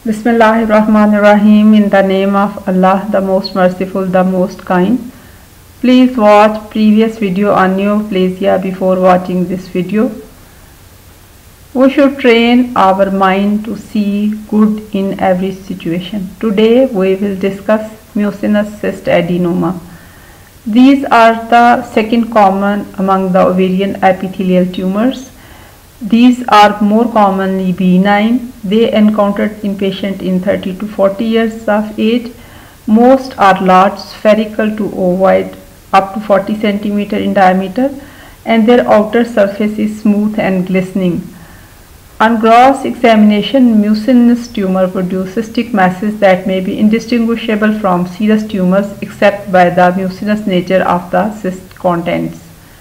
Bismillahirrahmanirrahim. In the name of Allah, the most merciful, the most kind. Please watch previous video on neoplasia before watching this video. We should train our mind to see good in every situation. Today we will discuss mucinous cyst adenoma. These are the second common among the ovarian epithelial tumors. These are more commonly benign. They encountered in patients in 30 to 40 years of age. Most are large, spherical to ovoid, up to 40 cm in diameter, and their outer surface is smooth and glistening. On gross examination, mucinous tumor produce cystic masses that may be indistinguishable from serous tumors except by the mucinous nature of the cyst contents.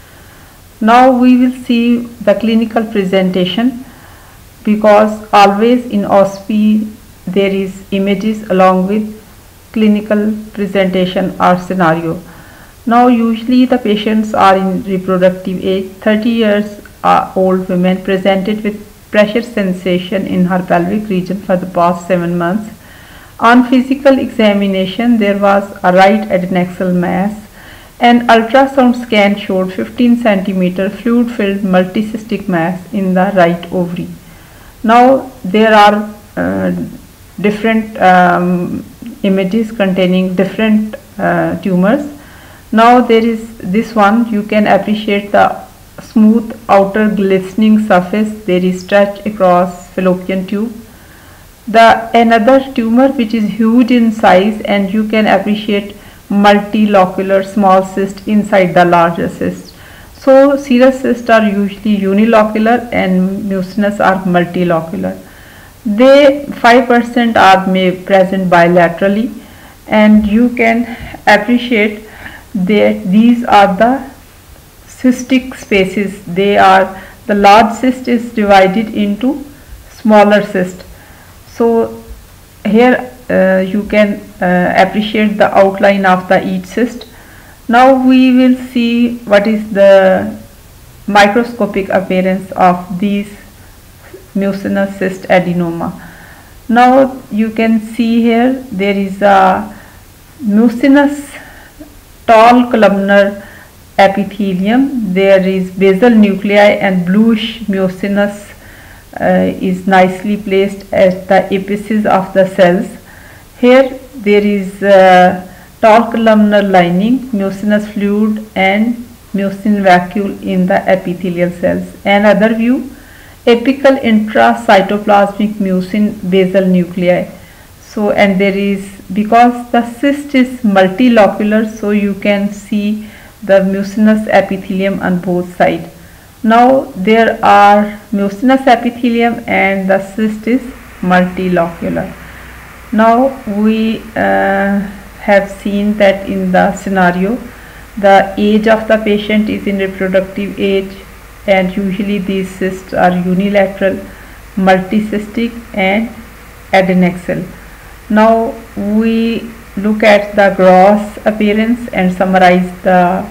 Now we will see the clinical presentation, because always in OSPE there is images along with clinical presentation or scenario. Now usually the patients are in reproductive age. 30 years old women presented with pressure sensation in her pelvic region for the past 7 months. On physical examination, there was a right adnexal mass. An ultrasound scan showed 15 cm fluid-filled multicystic mass in the right ovary. Now there are different images containing different tumors. Now there is this one. You can appreciate the smooth outer glistening surface. There is stretch across fallopian tube. Another tumor which is huge in size, and you can appreciate multilocular small cyst inside the larger cyst. So serous cysts are usually unilocular and mucinous are multilocular. They 5% are present bilaterally, and you can appreciate that these are the cystic spaces. The large cyst is divided into smaller cyst. So here you can appreciate the outline of each cyst. Now we will see what is the microscopic appearance of these mucinous cyst adenoma. Now you can see here there is a mucinous tall columnar epithelium. There is basal nuclei, and bluish mucinous is nicely placed at the apices of the cells. Here there is tall columnar lining, mucinous fluid and mucin vacuole in the epithelial cells. Another view, apical intracytoplasmic mucin basal nuclei. So, and there is, because the cyst is multilocular, so you can see the mucinous epithelium on both sides. Now there are mucinous epithelium and the cyst is multilocular. Now we have seen that in the scenario, the age of the patient is in reproductive age, and usually these cysts are unilateral, multicystic and adnexal. Now we look at the gross appearance and summarize the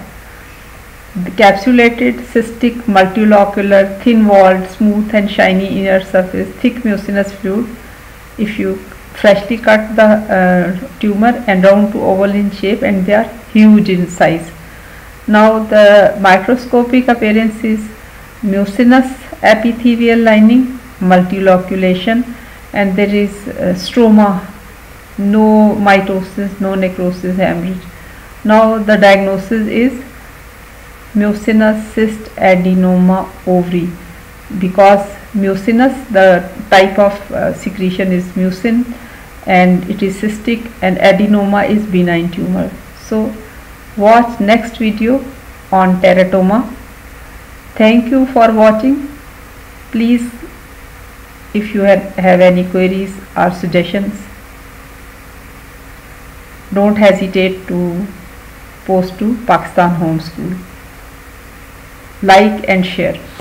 capsulated cystic multilocular thin-walled smooth and shiny inner surface, thick mucinous fluid. If you freshly cut the tumor and round to oval in shape, and they are huge in size. Now the microscopic appearance is mucinous epithelial lining, multiloculation, and there is stroma, no mitosis, no necrosis, hemorrhage. Now the diagnosis is mucinous cyst adenoma ovary, because mucinous, the type of secretion is mucin, and it is cystic, and adenoma is benign tumor. So watch next video on teratoma. Thank you for watching. Please, if you have any queries or suggestions, don't hesitate to post to Pakistan Homeschool. Like and share.